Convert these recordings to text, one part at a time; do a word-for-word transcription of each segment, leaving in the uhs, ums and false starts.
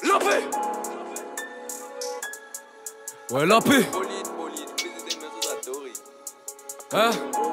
La paix. Ouais, la paix. Hein?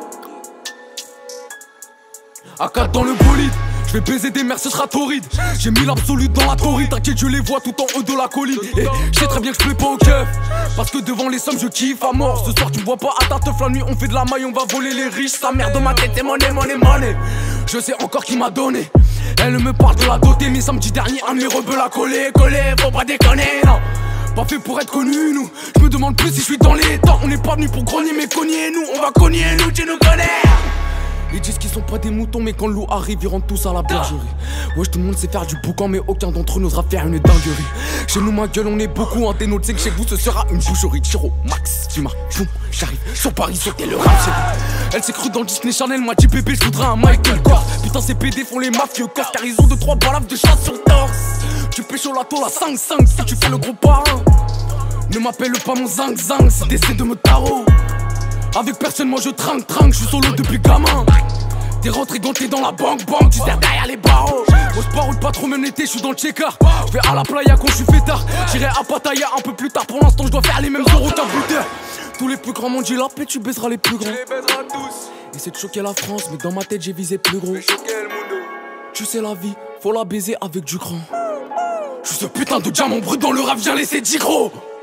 A quatre dans le bolide, je vais baiser des mères, ce sera torride. J'ai mis l'absolu dans la torride, t'inquiète, je les vois tout en haut de la colline. Et je sais très bien que je plais pas au keuf, parce que devant les sommes je kiffe à mort. Ce soir tu me vois pas à ta teuf, la nuit on fait de la maille, on va voler les riches. Sa mère dans ma tête, c'est money, money, money. Je sais encore qui m'a donné. Elle me parle de la dotée, mais samedi dernier un de mes rebelles a collé, collé, faut pas déconner, non. Pas fait pour être connu, nous. Je me demande plus si je suis dans les temps. On n'est pas venu pour grogner, mais cogner, nous. On va cogner, nous, tu nous connais. Ils disent qu'ils sont pas des moutons, mais quand le loup arrive, ils rentrent tous à la bergerie. Wesh, tout le monde sait faire du boucan, mais aucun d'entre eux n'osera faire une dinguerie. Chez nous, ma gueule, on est beaucoup en dénote. C'est que chez vous, ce sera une boucherie. Chiro, Max, Fima, Choum, j'arrive sur Paris, sauter le rap, chérie. Elle s'est crue dans Disney Channel, m'a dit bébé, je voudrais un Michael Kors. Putain, ces P D font les mafieux corps, car ils ont deux trois balaves de chasse sur le torse. Tu pêches au lato, la cinq cinq, si tu fais le gros parrain. Ne m'appelle pas mon zing zing, c'est d'essayer de me tarot. Avec personne, moi je trinque trinque, je suis solo depuis gamin. T'es rentré ganté dans la banque banque, tu sers derrière les barreaux. Moi je paroule pas trop même l'été, je suis dans le checker. Je vais à la playa quand je suis fêtard. J'irai à Pattaya un peu plus tard, pour l'instant je dois faire les mêmes euros qu'un buteur. Tous les plus grands m'ont dit la paix, tu baiseras les plus grands. Tu les baiseras tous. Essaie de choquer la France, mais dans ma tête j'ai visé plus gros. Tu sais la vie, faut la baiser avec du cran. Je suis ce putain de diamant brut dans le rap, viens laisser dix gros.